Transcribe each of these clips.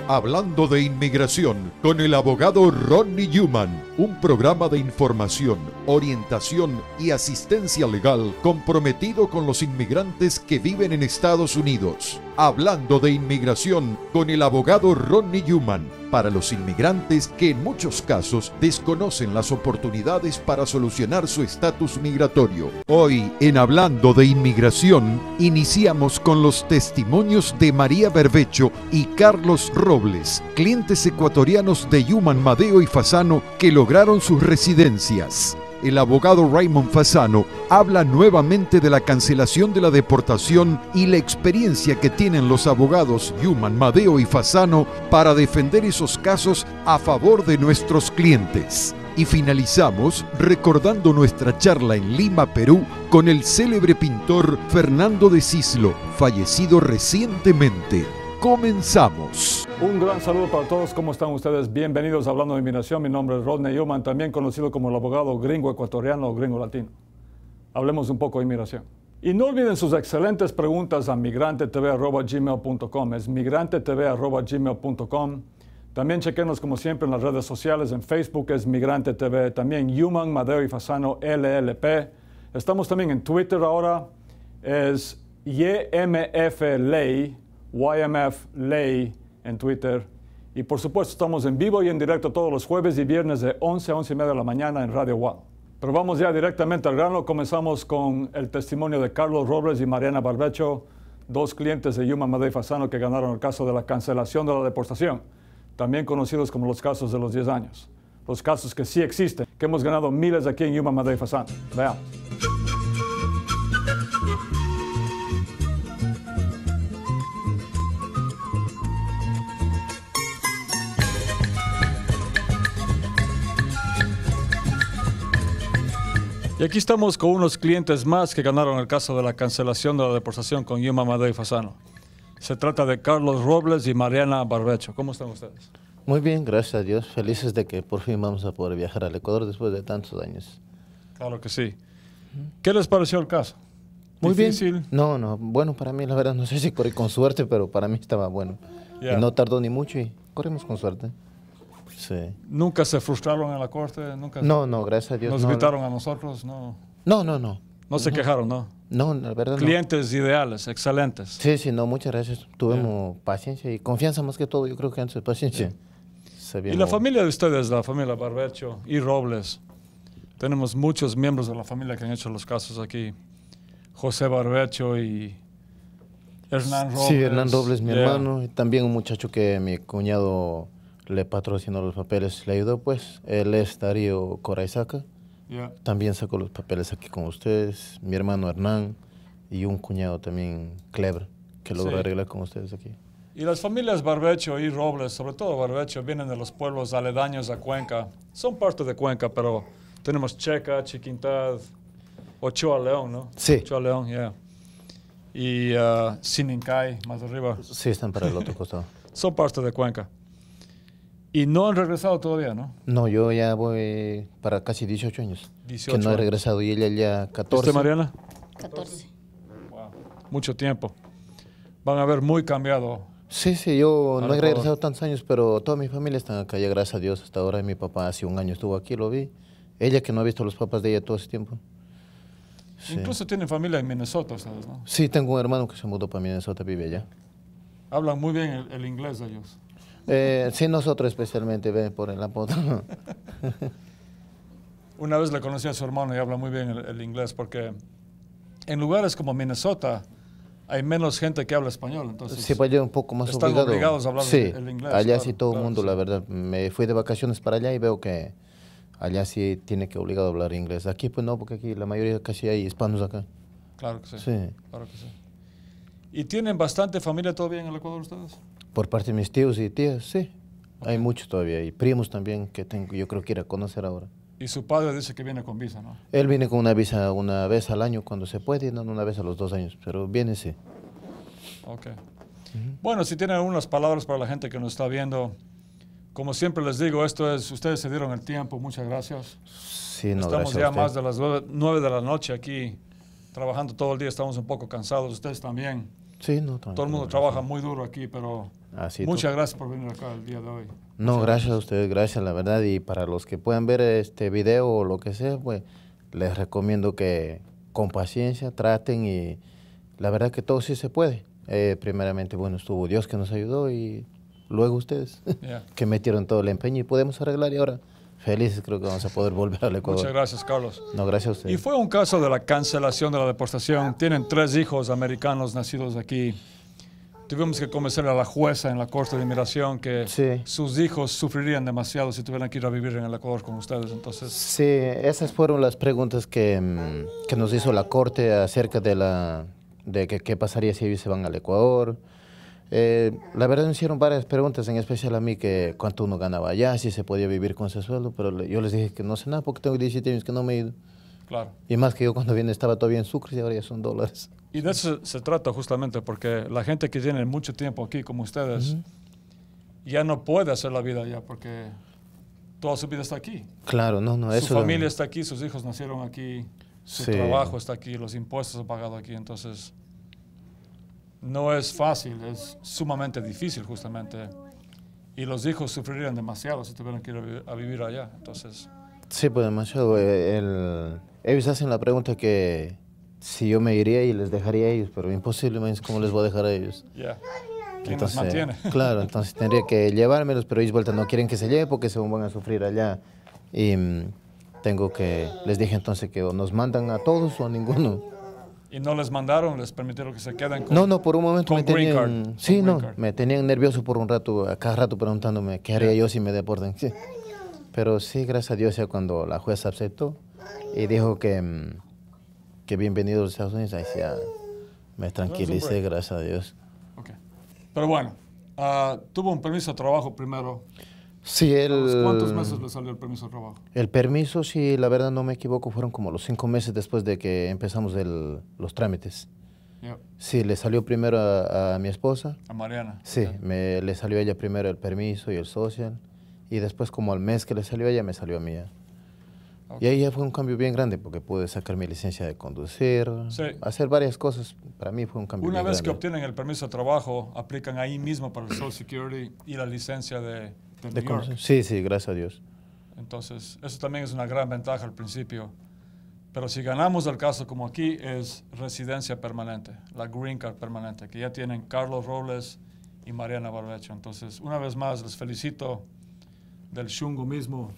Hablando de Inmigración con el abogado Rodney Newman, un programa de información, orientación y asistencia legal comprometido con los inmigrantes que viven en Estados Unidos. Hablando de Inmigración con el abogado Rodney Newman, para los inmigrantes que en muchos casos desconocen las oportunidades para solucionar su estatus migratorio. Hoy, en Hablando de Inmigración, iniciamos con los testimonios de María Berbecho y Carlos Robles, clientes ecuatorianos de Newman, Madeo y Fasano que lograron sus residencias. El abogado Raymond Fasano habla nuevamente de la cancelación de la deportación y la experiencia que tienen los abogados Newman, Madeo y Fasano para defender esos casos a favor de nuestros clientes. Y finalizamos recordando nuestra charla en Lima, Perú, con el célebre pintor Fernando de Cislo, fallecido recientemente. Comenzamos. Un gran saludo para todos. ¿Cómo están ustedes? Bienvenidos a Hablando de Inmigración. Mi nombre es Rodney Newman, también conocido como el abogado gringo ecuatoriano o gringo latino. Hablemos un poco de inmigración. Y no olviden sus excelentes preguntas a migrantetv@gmail.com. Es migrantetv@gmail.com. También chequenos como siempre en las redes sociales. En Facebook es Migrante TV. También Newman, Madeo y Fasano LLP. Estamos también en Twitter ahora. Es YMF Ley en Twitter. Y por supuesto estamos en vivo y en directo todos los jueves y viernes de 11 a 11 y media de la mañana en Radio Wow. Pero vamos ya directamente al grano. Comenzamos con el testimonio de Carlos Robles y Mariana Barbecho, dos clientes de Newman, Madeo y Fasano que ganaron el caso de la cancelación de la deportación, también conocidos como los casos de los 10 años. Los casos que sí existen, que hemos ganado miles aquí en Newman, Madeo y Fasano. Veamos. Y aquí estamos con unos clientes más que ganaron el caso de la cancelación de la deportación con Newman, Madeo y Fasano. Se trata de Carlos Robles y Mariana Barbecho. ¿Cómo están ustedes? Muy bien, gracias a Dios. Felices de que por fin vamos a poder viajar al Ecuador después de tantos años. Claro que sí. ¿Qué les pareció el caso? Muy ¿Difícil? bien. No, bueno, para mí la verdad, no sé si corrí con suerte, pero para mí estaba bueno. Y no tardó ni mucho y corrimos con suerte. Sí. ¿Nunca se frustraron en la corte? ¿Nunca no, gracias a Dios. ¿Nos gritaron a nosotros? No. No. ¿No se quejaron, no? No, la verdad Clientes ideales, excelentes. Sí, no, muchas gracias. Tuvimos paciencia y confianza más que todo. Yo creo que antes de paciencia. Y la familia de ustedes, la familia Barbecho y Robles, tenemos muchos miembros de la familia que han hecho los casos aquí. José Barbecho y Hernán Robles. Sí, Hernán Robles, mi hermano. Y también un muchacho que mi cuñado le patrocinó los papeles, le ayudó, pues. Él es Darío Coraizaca. También sacó los papeles aquí con ustedes. Mi hermano Hernán y un cuñado también, Clever, que logró arreglar con ustedes aquí. Y las familias Barbecho y Robles, sobre todo Barbecho, vienen de los pueblos aledaños a Cuenca. Son parte de Cuenca, pero tenemos Checa, Chiquintad, Ochoa León, ¿no? Sí. Ochoa León, y Sinincay, más arriba. Sí, están para el otro costado. Son parte de Cuenca. Y no han regresado todavía, ¿no? No, yo ya voy para casi 18 años. 18 que no he regresado y ella ya 14. ¿Usted, Mariana? 14. Wow. Mucho tiempo. Van a haber muy cambiado. Sí, yo no he regresado tantos años, pero toda mi familia está acá ya, gracias a Dios, hasta ahora. Mi papá hace un año estuvo aquí, lo vi. Ella que no ha visto a los papás de ella todo ese tiempo. Sí. Incluso tienen familia en Minnesota, ¿sabes, no? Sí, tengo un hermano que se mudó para Minnesota, vive allá. Hablan muy bien el inglés de ellos. Sí, nosotros especialmente, ven por el apodo. Una vez le conocí a su hermano y habla muy bien el inglés, porque en lugares como Minnesota hay menos gente que habla español, entonces sí, pues yo un poco más están obligados a hablar el inglés. Allá claro, sí todo el mundo, sí. La verdad. Me fui de vacaciones para allá y veo que allá sí tiene que obligado a hablar inglés. Aquí pues no, porque aquí la mayoría casi hay hispanos acá. Claro que sí. Sí. Claro que sí. ¿Y tienen bastante familia todavía en el Ecuador ustedes? Por parte de mis tíos y tías, sí. Okay. Hay muchos todavía. Y primos también que tengo, yo creo que ir a conocer ahora. Y su padre dice que viene con visa, ¿no? Él viene con una visa una vez al año cuando se puede, no una vez a los 2 años, pero viene sí. Ok. Bueno, si tienen unas palabras para la gente que nos está viendo, como siempre les digo, ustedes se dieron el tiempo, muchas gracias. Sí, no, estamos gracias ya más de las 9 de la noche aquí, trabajando todo el día, estamos un poco cansados, ustedes también. Sí, no, todo el mundo trabaja muy duro aquí, pero Así Muchas gracias por venir acá el día de hoy. No, gracias a ustedes, gracias la verdad. Y para los que puedan ver este video o lo que sea, pues les recomiendo que con paciencia traten y la verdad que todo sí se puede. Primeramente, bueno, estuvo Dios que nos ayudó y luego ustedes que metieron todo el empeño y podemos arreglar y ahora felices creo que vamos a poder volver al Ecuador. Muchas gracias, Carlos. No, gracias a ustedes. Y fue un caso de la cancelación de la deportación. Tienen 3 hijos americanos nacidos aquí. Tuvimos que convencer a la jueza en la Corte de Inmigración que sus hijos sufrirían demasiado si tuvieran que ir a vivir en el Ecuador con ustedes. Entonces, sí, esas fueron las preguntas que nos hizo la Corte acerca de qué pasaría si ellos se van al Ecuador. La verdad me hicieron varias preguntas, en especial a mí, que cuánto uno ganaba allá, si se podía vivir con ese sueldo, pero yo les dije que no sé nada porque tengo 17 años que no me he ido. claro. Y más que yo cuando vine estaba todavía en sucres y ahora ya son dólares. Y de eso se trata justamente, porque la gente que tiene mucho tiempo aquí, como ustedes, ya no puede hacer la vida allá porque toda su vida está aquí. Claro, no, eso... Su familia está aquí, sus hijos nacieron aquí, su trabajo está aquí, los impuestos han pagado aquí, entonces no es fácil, es sumamente difícil justamente. Y los hijos sufrirían demasiado si tuvieran que ir a vivir allá, entonces... Sí, pues demasiado. Ellos hacen la pregunta que si yo me iría y les dejaría a ellos, pero imposible, ¿cómo les voy a dejar a ellos? ¿Quién nos mantiene? Claro, entonces tendría que llevármelos, pero ellos vuelta no quieren que se lleve porque se van a sufrir allá. Y les dije entonces que o nos mandan a todos o a ninguno. ¿Y no les mandaron? ¿Les permitieron que se queden con No, por un momento me tenían... Sí, me tenían nervioso por un rato, a cada rato preguntándome qué haría yo si me deportan. Sí. Pero sí, gracias a Dios, ya cuando la jueza aceptó y dijo que bienvenido a los Estados Unidos, ahí ya me tranquilicé, gracias a Dios. Okay. Pero bueno, tuvo un permiso de trabajo primero. Sí, ¿Cuántos meses le salió el permiso de trabajo? El permiso, si la verdad no me equivoco, fueron como los 5 meses después de que empezamos los trámites. Sí, le salió primero a mi esposa. A Mariana. Sí, le salió a ella primero el permiso y el social. Y después, como al mes que le salió a ella, me salió a mí. Y ahí ya fue un cambio bien grande porque pude sacar mi licencia de conducir, hacer varias cosas. Para mí fue un cambio bien grande. Una vez que obtienen el permiso de trabajo, aplican ahí mismo para el Social Security y la licencia de New York. Sí, gracias a Dios. Entonces, eso también es una gran ventaja al principio. Pero si ganamos el caso como aquí, es residencia permanente, la Green Card permanente, que ya tienen Carlos Robles y Mariana Barbecho. Entonces, una vez más, les felicito del Shungo mismo.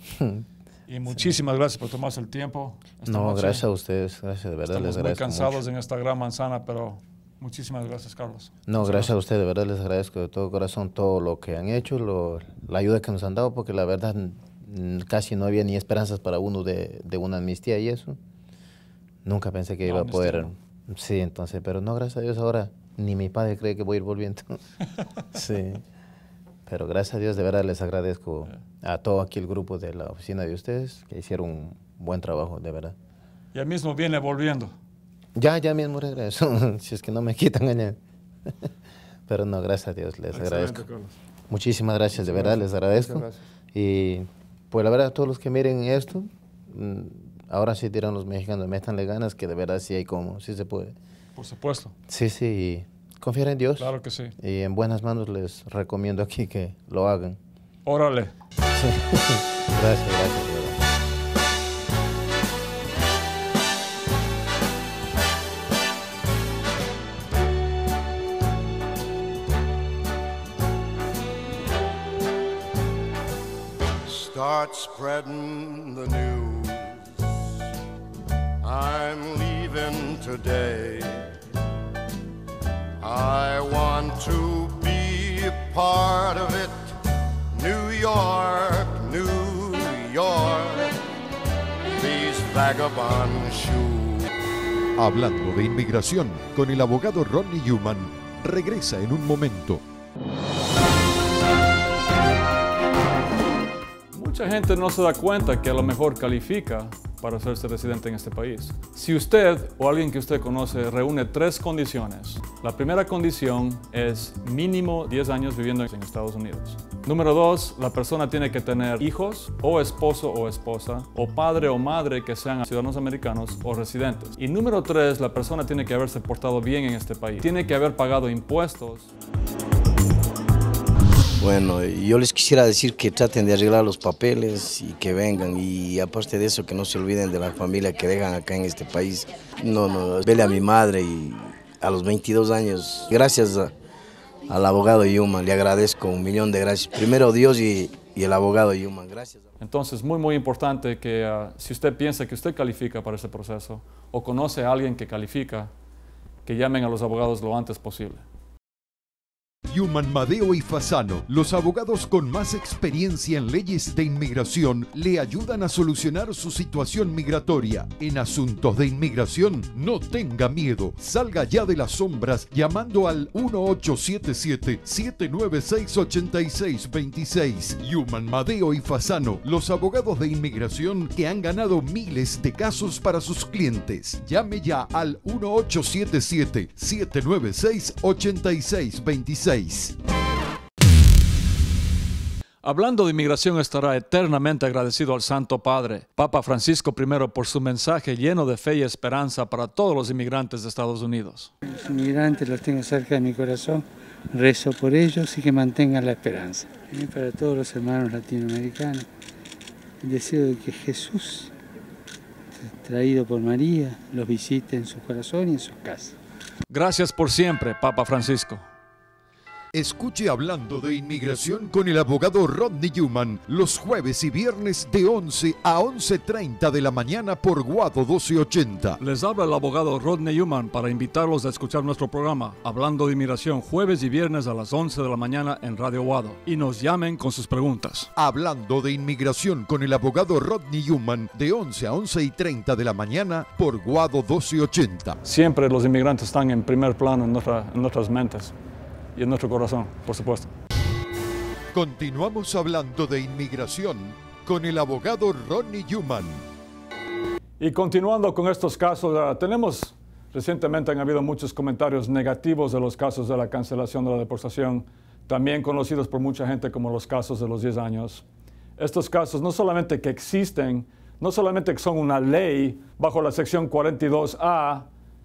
Y muchísimas gracias por tomarse el tiempo. Gracias a ustedes, gracias, de verdad les agradezco. Estamos muy cansados mucho en esta gran manzana, pero muchísimas gracias, Carlos. Gracias a ustedes, de verdad les agradezco de todo corazón todo lo que han hecho, la ayuda que nos han dado, porque la verdad casi no había ni esperanzas para uno de una amnistía y eso. Nunca pensé que iba a poder. Sí, entonces, pero no, gracias a Dios ahora ni mi padre cree que voy a ir volviendo. Sí. Pero gracias a Dios, de verdad les agradezco a todo aquí el grupo de la oficina de ustedes, que hicieron un buen trabajo, de verdad. Ya mismo viene volviendo. Ya mismo regreso, si es que no me quitan allá. Pero no, gracias a Dios, les agradezco. Carlos. Muchísimas gracias, de verdad, les agradezco. Y pues la verdad, a todos los que miren esto, ahora sí dirán los mexicanos, métanle ganas, que de verdad sí hay como, sí se puede. Por supuesto. Sí. Confiar en Dios. Claro que sí. Y en buenas manos les recomiendo aquí que lo hagan. Órale. Sí. Gracias. Start spreading the news. I'm leaving today. I want to be a part of it. New York, these vagabond shoes. Hablando de inmigración con el abogado Ronnie Newman, regresa en un momento. Mucha gente no se da cuenta que a lo mejor califica para hacerse residente en este país. Si usted o alguien que usted conoce reúne 3 condiciones. La primera condición es mínimo 10 años viviendo en Estados Unidos. Número 2, la persona tiene que tener hijos, o esposo o esposa, o padre o madre que sean ciudadanos americanos o residentes. Y número 3, la persona tiene que haberse portado bien en este país. Tiene que haber pagado impuestos. Bueno, yo les quisiera decir que traten de arreglar los papeles y que vengan, y aparte de eso que no se olviden de la familia que dejan acá en este país. Vele a mi madre y a los 22 años, gracias al abogado Yuman, le agradezco 1.000.000 de gracias. Primero Dios y el abogado Yuman, gracias. Entonces, muy importante que si usted piensa que usted califica para ese proceso o conoce a alguien que califica, que llamen a los abogados lo antes posible. Yuman, Madeo y Fasano, los abogados con más experiencia en leyes de inmigración, le ayudan a solucionar su situación migratoria. En asuntos de inmigración, no tenga miedo. Salga ya de las sombras llamando al 1877-796-8626. Yuman, Madeo y Fasano, los abogados de inmigración que han ganado miles de casos para sus clientes. Llame ya al 1877-796-8626. Hablando de inmigración, estará eternamente agradecido al Santo Padre, Papa Francisco I, por su mensaje lleno de fe y esperanza para todos los inmigrantes de Estados Unidos. Los inmigrantes los tengo cerca de mi corazón, rezo por ellos y que mantengan la esperanza. Y para todos los hermanos latinoamericanos, el deseo de que Jesús, traído por María, los visite en su corazón y en sus casas. Gracias por siempre, Papa Francisco. Escuche Hablando de Inmigración con el abogado Rodney Yuman los jueves y viernes de 11 a 11:30 de la mañana por Guado 1280. Les habla el abogado Rodney Yuman para invitarlos a escuchar nuestro programa Hablando de Inmigración jueves y viernes a las 11 de la mañana en Radio Guado y nos llamen con sus preguntas. Hablando de Inmigración con el abogado Rodney Yuman de 11 a 11:30 de la mañana por Guado 1280. Siempre los inmigrantes están en primer plano en nuestras mentes y en nuestro corazón, por supuesto. Continuamos hablando de inmigración con el abogado Rodney Yuman. Y continuando con estos casos, recientemente han habido muchos comentarios negativos de los casos de la cancelación de la deportación, también conocidos por mucha gente como los casos de los 10 años. Estos casos no solamente que existen, no solamente que son una ley bajo la sección 42A,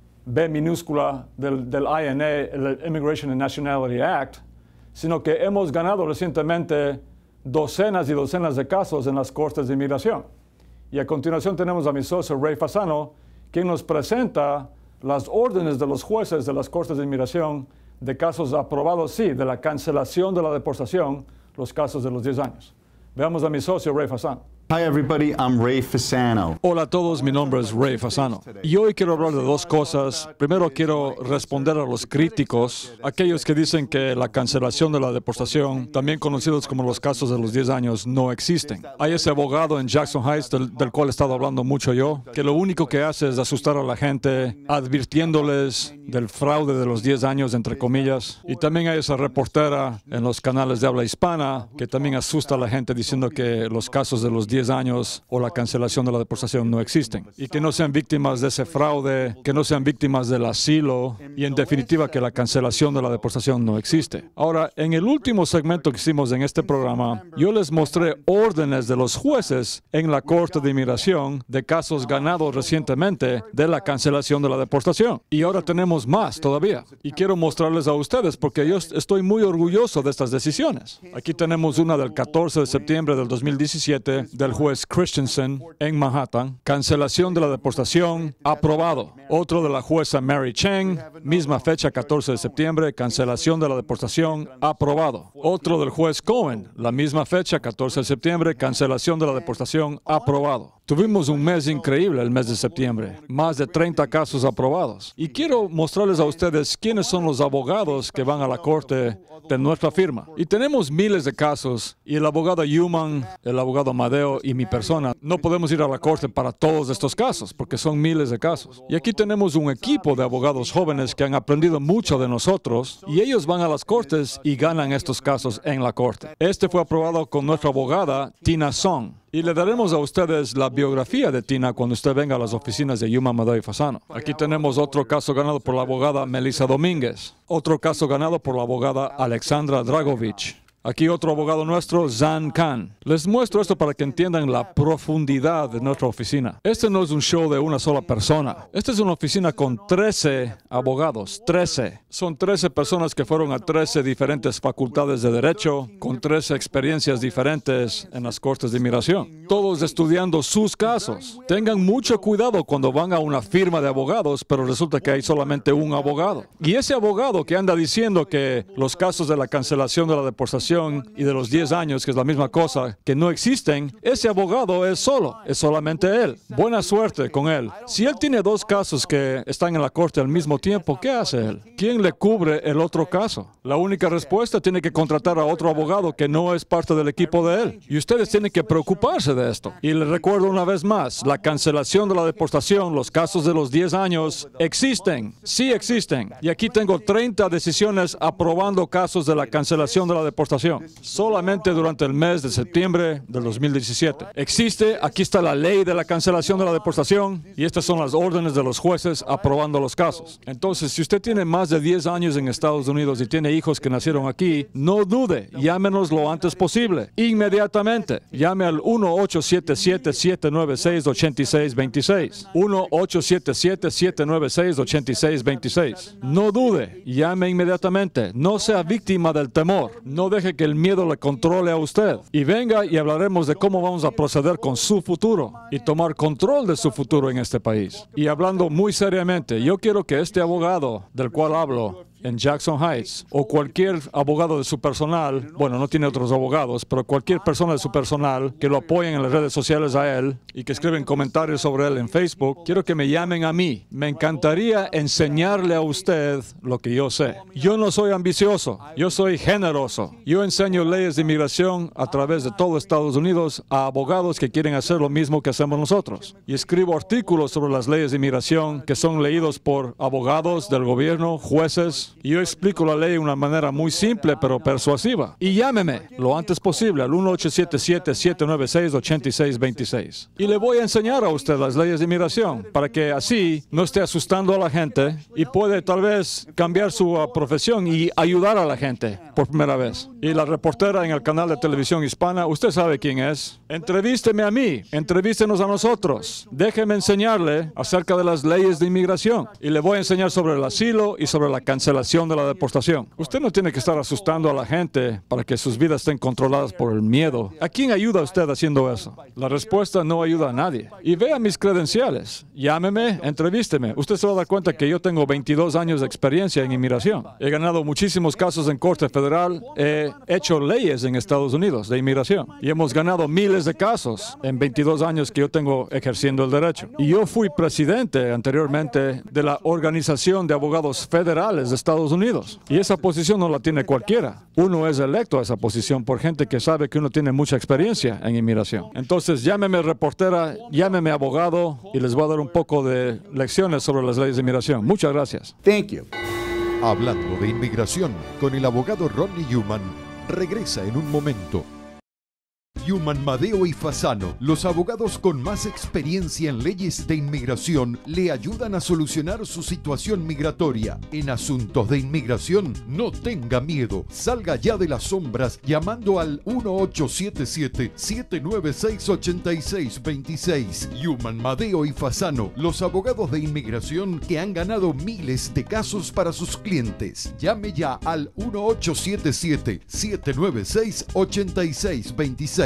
B minúscula del INA, el Immigration and Nationality Act, sino que hemos ganado recientemente docenas y docenas de casos en las Cortes de Inmigración. Y a continuación tenemos a mi socio Ray Fasano, quien nos presenta las órdenes de los jueces de las Cortes de Inmigración de casos aprobados, sí, de la cancelación de la deportación, los casos de los 10 años. Veamos a mi socio Ray Fasano. Hi everybody, I'm Ray Fasano. Hola a todos, mi nombre es Ray Fasano. Y hoy quiero hablar de dos cosas. Primero quiero responder a los críticos, aquellos que dicen que la cancelación de la deportación, también conocidos como los casos de los 10 años, no existen. Hay ese abogado en Jackson Heights, del cual he estado hablando mucho yo, que lo único que hace es asustar a la gente, advirtiéndoles del fraude de los 10 años, entre comillas. Y también hay esa reportera en los canales de habla hispana, que también asusta a la gente diciendo que los casos de los 10 años o la cancelación de la deportación no existen. Y que no sean víctimas de ese fraude, que no sean víctimas del asilo y en definitiva que la cancelación de la deportación no existe. Ahora, en el último segmento que hicimos en este programa, yo les mostré órdenes de los jueces en la Corte de Inmigración de casos ganados recientemente de la cancelación de la deportación. Y ahora tenemos más todavía. Y quiero mostrarles a ustedes porque yo estoy muy orgulloso de estas decisiones. Aquí tenemos una del 14 de septiembre del 2017 del juez Christensen en Manhattan, cancelación de la deportación, aprobado. Otro de la jueza Mary Cheng, misma fecha 14 de septiembre, cancelación de la deportación, aprobado. Otro del juez Cohen, la misma fecha 14 de septiembre, cancelación de la deportación, aprobado. Tuvimos un mes increíble el mes de septiembre, más de 30 casos aprobados. Y quiero mostrarles a ustedes quiénes son los abogados que van a la corte de nuestra firma. Y tenemos miles de casos, y el abogado Yuman, el abogado Madeo y mi persona, no podemos ir a la corte para todos estos casos, porque son miles de casos. Y aquí tenemos un equipo de abogados jóvenes que han aprendido mucho de nosotros, y ellos van a las cortes y ganan estos casos en la corte. Este fue aprobado con nuestra abogada, Tina Song. Y le daremos a ustedes la biografía de Tina cuando usted venga a las oficinas de Yuman, Madeo y Fasano. Aquí tenemos otro caso ganado por la abogada Melissa Domínguez. Otro caso ganado por la abogada Alexandra Dragovich. Aquí otro abogado nuestro, Zan Khan. Les muestro esto para que entiendan la profundidad de nuestra oficina. Este no es un show de una sola persona. Esta es una oficina con 13 abogados. 13. Son 13 personas que fueron a 13 diferentes facultades de Derecho, con 13 experiencias diferentes en las cortes de inmigración. Todos estudiando sus casos. Tengan mucho cuidado cuando van a una firma de abogados, pero resulta que hay solamente un abogado. Y ese abogado que anda diciendo que los casos de la cancelación de la deportación y de los 10 años, que es la misma cosa, que no existen, ese abogado es solamente él. Buena suerte con él. Si él tiene 2 casos que están en la corte al mismo tiempo, ¿qué hace él? ¿Quién le cubre el otro caso? La única respuesta, tiene que contratar a otro abogado que no es parte del equipo de él. Y ustedes tienen que preocuparse de esto. Y les recuerdo una vez más, la cancelación de la deportación, los casos de los 10 años, existen. Sí existen. Y aquí tengo 30 decisiones aprobando casos de la cancelación de la deportación. Solamente durante el mes de septiembre del 2017. Existe, aquí está la ley de la cancelación de la deportación y estas son las órdenes de los jueces aprobando los casos. Entonces, si usted tiene más de 10 años en Estados Unidos y tiene hijos que nacieron aquí, no dude, llámenos lo antes posible, inmediatamente. Llame al 1-877-796-8626. 1-877-796-8626. No dude, llame inmediatamente. No sea víctima del temor. No deje que el miedo le controle a usted. Y venga y hablaremos de cómo vamos a proceder con su futuro y tomar control de su futuro en este país. Y hablando muy seriamente, yo quiero que este abogado del cual hablo en Jackson Heights, o cualquier abogado de su personal, bueno, no tiene otros abogados, pero cualquier persona de su personal que lo apoyen en las redes sociales a él y que escriben comentarios sobre él en Facebook, quiero que me llamen a mí. Me encantaría enseñarle a usted lo que yo sé. Yo no soy ambicioso, yo soy generoso. Yo enseño leyes de inmigración a través de todo Estados Unidos a abogados que quieren hacer lo mismo que hacemos nosotros. Y escribo artículos sobre las leyes de inmigración que son leídos por abogados del gobierno, jueces. Y yo explico la ley de una manera muy simple pero persuasiva. Y llámeme lo antes posible al 1-877-796-8626. Y le voy a enseñar a usted las leyes de inmigración para que así no esté asustando a la gente y puede tal vez cambiar su profesión y ayudar a la gente por primera vez. Y la reportera en el canal de televisión hispana, usted sabe quién es. Entrevísteme a mí, entrevístenos a nosotros. Déjeme enseñarle acerca de las leyes de inmigración. Y le voy a enseñar sobre el asilo y sobre la cancelación de la deportación. Usted no tiene que estar asustando a la gente para que sus vidas estén controladas por el miedo. ¿A quién ayuda usted haciendo eso? La respuesta no ayuda a nadie. Y vea mis credenciales. Llámeme, entrevísteme. Usted se va a dar cuenta que yo tengo 22 años de experiencia en inmigración. He ganado muchísimos casos en Corte Federal. He hecho leyes en Estados Unidos de inmigración. Y hemos ganado miles de casos en 22 años que yo tengo ejerciendo el derecho. Y yo fui presidente anteriormente de la Organización de Abogados Federales de Estados Unidos. Y esa posición no la tiene cualquiera. Uno es electo a esa posición por gente que sabe que uno tiene mucha experiencia en inmigración. Entonces, llámeme reportera, llámeme abogado y les voy a dar un poco de lecciones sobre las leyes de inmigración. Muchas gracias. Thank you. Hablando de inmigración con el abogado Rodney Newman, regresa en un momento. Newman, Madeo y Fasano, los abogados con más experiencia en leyes de inmigración, le ayudan a solucionar su situación migratoria. En asuntos de inmigración, no tenga miedo. Salga ya de las sombras llamando al 1-877-796-8626. Newman, Madeo y Fasano, los abogados de inmigración que han ganado miles de casos para sus clientes. Llame ya al 1-877-796-8626.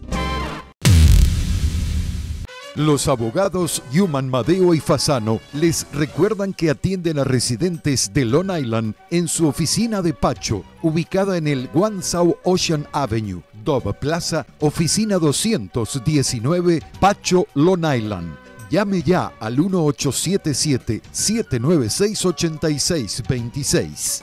Los abogados Newman, Madeo y Fasano les recuerdan que atienden a residentes de Long Island en su oficina de Pacho, ubicada en el One South Ocean Avenue, Dove Plaza, oficina 219, Pacho, Long Island. Llame ya al 1-877-796-8626.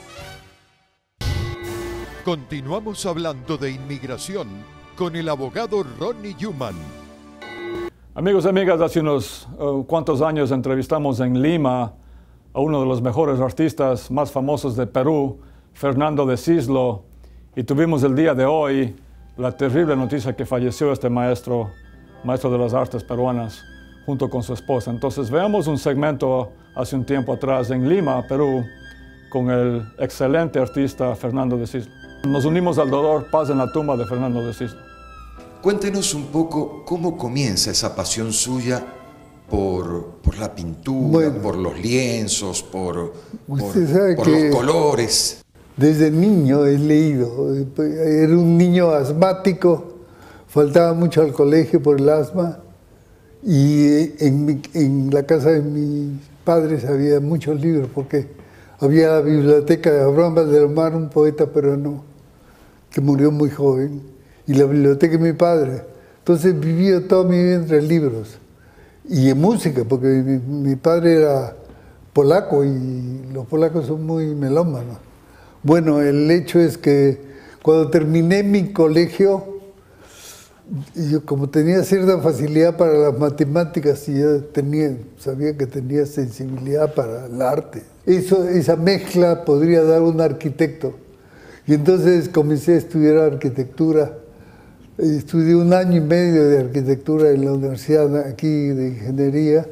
Continuamos hablando de inmigración con el abogado Rodney Newman. Amigos y amigas, hace unos cuantos años entrevistamos en Lima a uno de los mejores artistas más famosos de Perú, Fernando de Cislo, y tuvimos el día de hoy la terrible noticia que falleció este maestro de las artes peruanas, junto con su esposa. Entonces veamos un segmento hace un tiempo atrás en Lima, Perú, con el excelente artista Fernando de Cislo. Nos unimos al dolor, paz en la tumba de Fernando de Cisne. Cuéntenos un poco cómo comienza esa pasión suya por la pintura, bueno, por los lienzos, por los colores. Desde niño he leído. Era un niño asmático, faltaba mucho al colegio por el asma, y en la casa de mis padres había muchos libros, porque había la biblioteca de Abraham Valdelomar, un poeta peruano que murió muy joven, y la biblioteca de mi padre. Entonces vivía toda mi vida entre libros y en música, porque mi padre era polaco y los polacos son muy melómanos. Bueno, el hecho es que cuando terminé mi colegio, yo como tenía cierta facilidad para las matemáticas y ya sabía que tenía sensibilidad para el arte, esa mezcla podría dar un arquitecto. Y entonces comencé a estudiar arquitectura. Estudié 1 año y medio de arquitectura en la universidad aquí de ingeniería,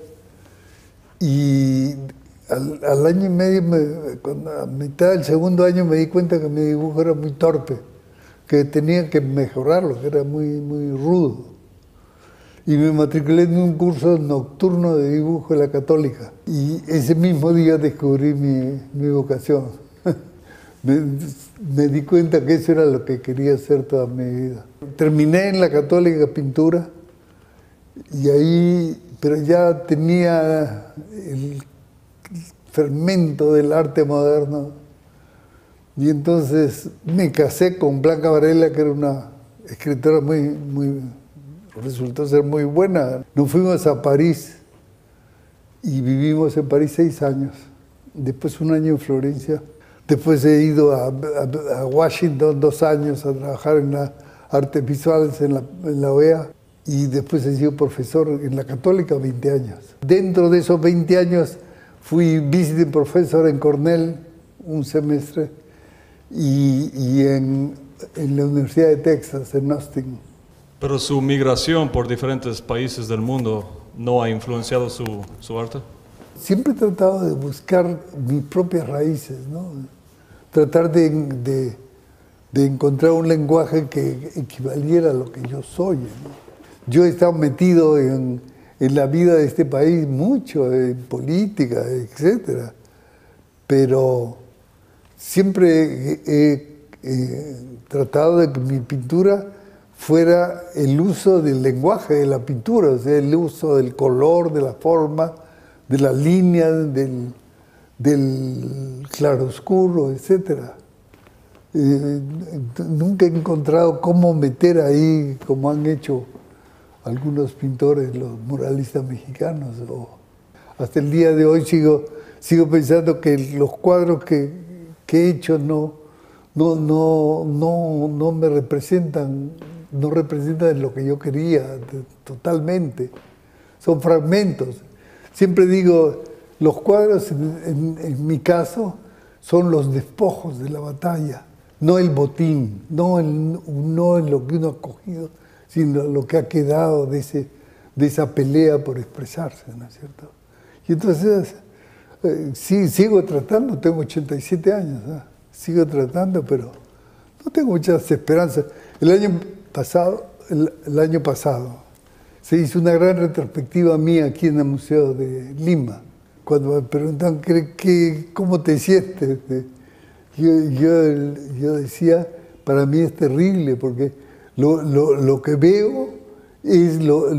y al año y medio, a mitad del segundo año, me di cuenta que mi dibujo era muy torpe, que tenía que mejorarlo, que era muy rudo. Y me matriculé en un curso nocturno de dibujo en la Católica. Y ese mismo día descubrí mi vocación. Me di cuenta que eso era lo que quería hacer toda mi vida. Terminé en la Católica pintura, pero ya tenía el fermento del arte moderno. Y entonces me casé con Blanca Varela, que era una escritora resultó ser muy buena. Nos fuimos a París y vivimos en París 6 años. Después 1 año en Florencia. Después he ido a Washington 2 años a trabajar en las artes visuales en la OEA, y después he sido profesor en la Católica 20 años. Dentro de esos 20 años fui visiting professor en Cornell 1 semestre y en la Universidad de Texas, en Austin. Pero su migración por diferentes países del mundo no ha influenciado su arte. Siempre he tratado de buscar mis propias raíces, ¿no? Tratar de encontrar un lenguaje que equivaliera a lo que yo soy, ¿no? Yo he estado metido en la vida de este país mucho, en política, etcétera, pero siempre he tratado de que mi pintura fuera el uso del lenguaje de la pintura, o sea, el uso del color, de la forma, de la línea, del claroscuro, etc. Nunca he encontrado cómo meter ahí, como han hecho algunos pintores, los muralistas mexicanos. Hasta el día de hoy sigo pensando que los cuadros que he hecho no me representan, no representan lo que yo quería totalmente. Son fragmentos. Siempre digo, los cuadros, en mi caso, son los despojos de la batalla, no el botín, no lo que uno ha cogido, sino lo que ha quedado de esa pelea por expresarse, ¿no es cierto? Y entonces, sí, sigo tratando, tengo 87 años, ¿no? Sigo tratando, pero no tengo muchas esperanzas. El año pasado se hizo una gran retrospectiva mía aquí en el Museo de Lima. Cuando me preguntan cómo te sientes, yo decía, para mí es terrible, porque lo que veo es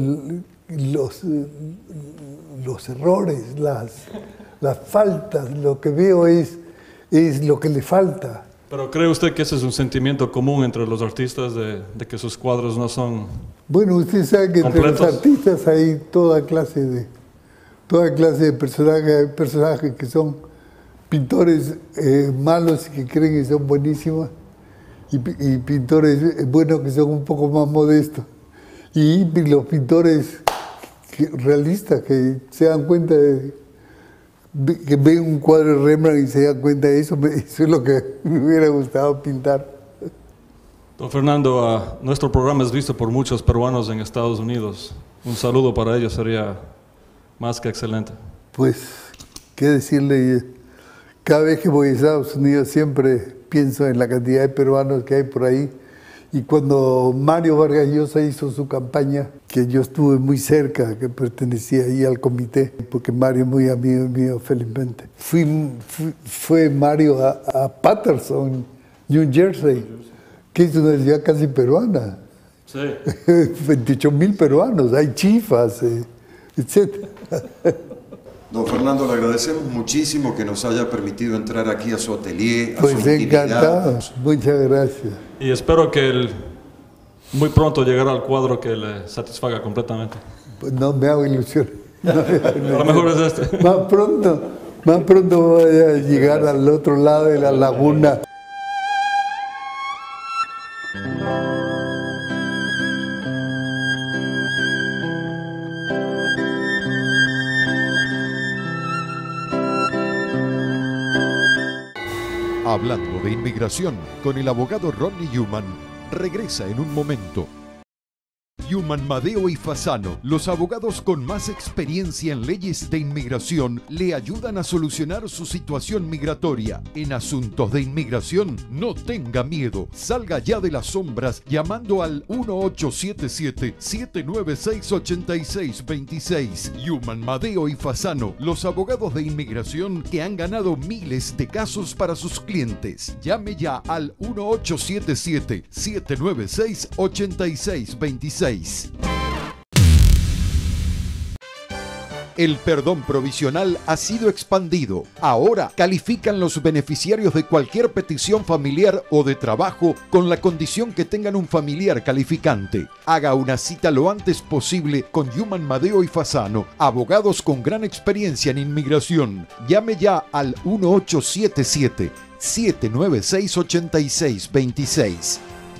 los errores, las faltas, lo que veo es lo que le falta. ¿Pero cree usted que ese es un sentimiento común entre los artistas de que sus cuadros no son Bueno, usted sabe que completos? Entre los artistas hay toda clase de personajes. Hay personajes que son pintores malos y que creen que son buenísimos, y pintores buenos que son un poco más modestos. Y los pintores realistas que se dan cuenta que ven un cuadro de Rembrandt y se dan cuenta de eso, eso es lo que me hubiera gustado pintar. Don Fernando, nuestro programa es visto por muchos peruanos en Estados Unidos. Un saludo para ellos sería más que excelente. Pues, ¿qué decirle? Cada vez que voy a Estados Unidos siempre pienso en la cantidad de peruanos que hay por ahí. Y cuando Mario Vargas Llosa hizo su campaña, que yo estuve muy cerca, que pertenecía ahí al comité, porque Mario es muy amigo mío, felizmente. Fue Mario a Patterson, New Jersey, que es una ciudad casi peruana. Sí. 28.000 peruanos, hay chifas, etc. Don Fernando, le agradecemos muchísimo que nos haya permitido entrar aquí a su atelier, a pues su intimidad. Encantado, muchas gracias. Y espero que muy pronto llegará al cuadro que le satisfaga completamente. Pues no me hago ilusión. A lo mejor es este. Más pronto voy a llegar al otro lado de la laguna. Hablando de inmigración con el abogado Ronnie Newman, regresa en un momento. Newman, Madeo y Fasano, los abogados con más experiencia en leyes de inmigración, le ayudan a solucionar su situación migratoria. En asuntos de inmigración, no tenga miedo. Salga ya de las sombras llamando al 1877-796-8626. Newman, Madeo y Fasano, los abogados de inmigración que han ganado miles de casos para sus clientes. Llame ya al 1877-796-8626. El perdón provisional ha sido expandido. Ahora califican los beneficiarios de cualquier petición familiar o de trabajo con la condición que tengan un familiar calificante. Haga una cita lo antes posible con Newman, Madeo y Fasano, abogados con gran experiencia en inmigración. Llame ya al 1877-796-8626.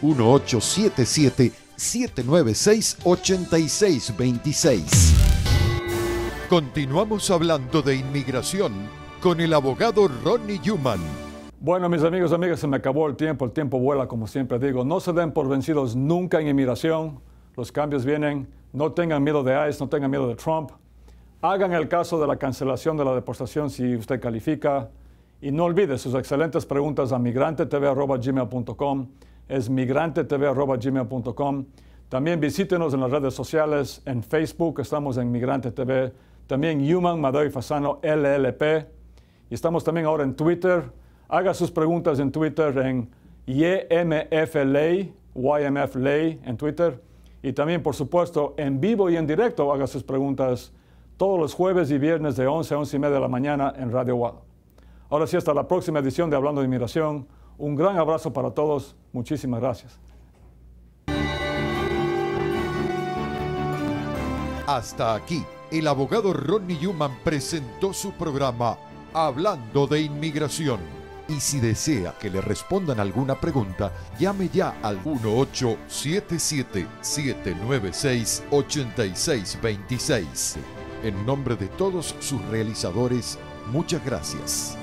1877-796-8626. Continuamos hablando de inmigración con el abogado Ronnie Newman. Bueno, mis amigos y amigas, se me acabó el tiempo vuela, como siempre digo. No se den por vencidos nunca en inmigración. Los cambios vienen. No tengan miedo de ICE, no tengan miedo de Trump. Hagan el caso de la cancelación de la deportación si usted califica. Y no olvide sus excelentes preguntas a migrantetv@gmail.com. Es migrantetv@gmail.com. También visítenos en las redes sociales. En Facebook estamos en Migrante TV. También Newman, Madeo y Fasano, LLP. Y estamos también ahora en Twitter. Haga sus preguntas en Twitter en YMFLay, YMFLay en Twitter. Y también, por supuesto, en vivo y en directo haga sus preguntas todos los jueves y viernes de 11 a 11:30 de la mañana en Radio WAD. Ahora sí, hasta la próxima edición de Hablando de Inmigración. Un gran abrazo para todos. Muchísimas gracias. Hasta aquí, el abogado Ronnie Newman presentó su programa Hablando de Inmigración. Y si desea que le respondan alguna pregunta, llame ya al 1877-796-8626. En nombre de todos sus realizadores, muchas gracias.